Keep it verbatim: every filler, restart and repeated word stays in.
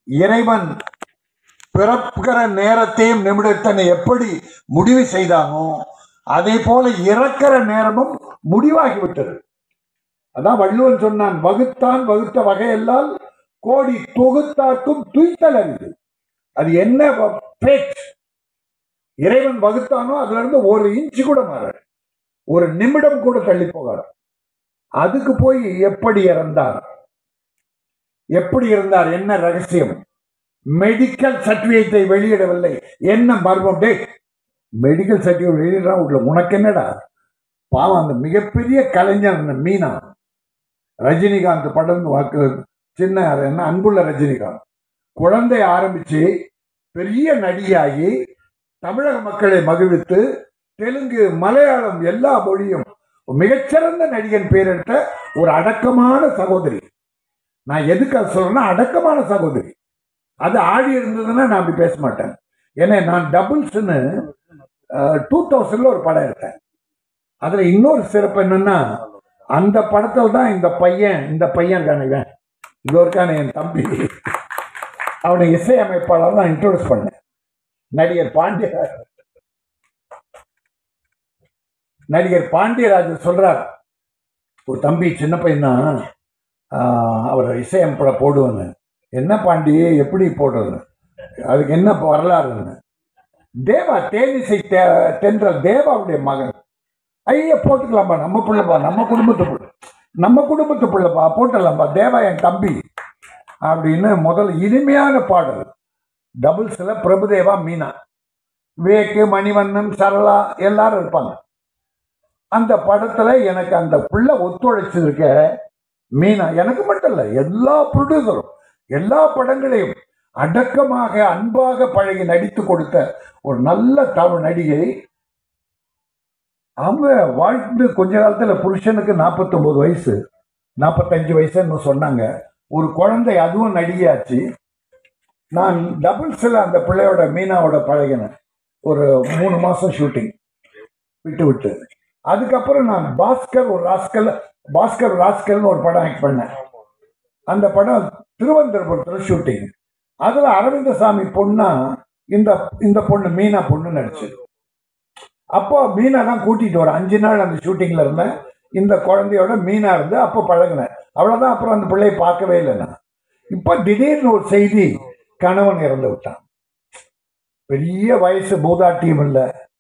இறைவன் பிறப்புகிற நேரத்தையும் நிமிடத்தை எப்படி முடிவு செய்தானோ அதே போல இறக்கிற நேரமும் முடிவாகிவிட்டது. அதான் வள்ளுவன் சொன்னான், வகுத்தான் வகுத்த வகையெல்லாம் கோடி தொகுத்தார்க்கும் துய்த்தல் அறிவு. அது என்ன பேச்சு? இறைவன் வகுத்தானோ அதுல இருந்து ஒரு இன்ச்சு கூட மாற, ஒரு நிமிடம் கூட தள்ளி போகாது. அதுக்கு போய் எப்படி இறந்தார், எப்படி இருந்தார், என்ன ரகசியம்? மெடிக்கல் சர்டிபிகேட்டை வெளியிடவில்லை, என்ன மர்மம்? டே, மெடிக்கல் சர்டிபிகேட் வெளியிடா உள்ள உனக்கு என்னடா? பாவம், அந்த மிகப்பெரிய கலைஞர் அந்த மீனா, ரஜினிகாந்த் படம் வாக்கு சின்ன என்ன அன்புள்ள ரஜினிகாந்த் குழந்தை ஆரம்பிச்சு பெரிய நடிகாகி தமிழக மக்களை மகிழ்வித்து தெலுங்கு மலையாளம் எல்லா மொழியும் மிகச்சிறந்த நடிகன் பேரிட்ட ஒரு அடக்கமான சகோதரி. நான் எதுக்கு அது சொல்றேன்னா, அடக்கமான சகோதரி. அது ஆடி இருந்ததுன்னா நான் அப்படி பேச மாட்டேன். ஏன்னா நான் டபுள்ஸ்ன்னு டூ தௌசண்ட்ல ஒரு படம் எடுத்தேன். அதுல இன்னொரு சிறப்பு என்னன்னா, அந்த படத்துல தான் இந்த பையன் இந்த பையன் காணுவேன் இது ஒருக்கான என் தம்பி, அவனை இசையமைப்பாளர் நான் இன்ட்ரோடியூஸ் பண்ணேன். நடிகர் பாண்டியராஜ் நடிகர் பாண்டியராஜன் சொல்றார், ஒரு தம்பி சின்ன பையன் தான், அவர் இசையமைப்பட போடுவேன்னு. என்ன பாண்டியே, எப்படி போடுறது, அதுக்கு என்ன வரலாறுன்னு. தேவா தேனிசை தென்றல் தேவாவுடைய மகன். ஐயா போட்டுக்கலாம்பா, நம்ம பிள்ளைப்பா, நம்ம குடும்பத்து பிள்ளை, நம்ம குடும்பத்து பிள்ளைப்பா, போட்டுடலாம்பா, தேவா என் தம்பி அப்படின்னு முதல் இனிமையான பாடல். டபுள்ஸ்ல பிரபுதேவா, மீனா, விவேக்கு, மணிவண்ணன், சரளா எல்லாரும் இருப்பாங்க. அந்த படத்துல எனக்கு அந்த பிள்ளை ஒத்துழைச்சிருக்க மீனா, எனக்கு மட்டும் இல்ல, எல்லா ப்ரொடியூசரும் எல்லா படங்களையும் அடக்கமாக அன்பாக பழகி நடித்து கொடுத்த ஒரு நல்ல தமிழ் நடிகை. அவங்க வாழ்ந்து கொஞ்ச காலத்துல புருஷனுக்கு நாற்பத்தி ஒன்பது வயசு நாற்பத்தஞ்சு வயசுன்னு சொன்னாங்க. ஒரு குழந்தை, அதுவும் நடிகையாச்சு. நான் டபுள்ஸ்ல அந்த பிள்ளையோட மீனாவோட பழகினேன். ஒரு மூணு மாசம் ஷூட்டிங் விட்டு விட்டு அதுக்கப்புறம் நான் பாஸ்கர் ஒரு ராஸ்கல் பாஸ்கர் ராஸ்கல்னு ஒரு படம் ஆக்ட் பண்ணேன். அந்த படம் திருவனந்தபுரத்தில் ஷூட்டிங். அதுல அரவிந்தசாமி பொண்ணா இந்த இந்த பொண்ணு மீனா பொண்ணு நடிச்சு. அப்போ மீனா தான் கூட்டிட்டு வர அஞ்சு நாள் அந்த ஷூட்டிங்ல இருந்தேன். இந்த குழந்தையோட மீனா இருந்து அப்போ பழகினேன். அவ்வளவுதான். அப்புறம் அந்த பிள்ளையை பார்க்கவே இல்லை நான். இப்போ திடீர்னு ஒரு செய்தி, கணவன் இறந்து விட்டான். பெரிய வயசு, மூதாட்டியும் இல்லை,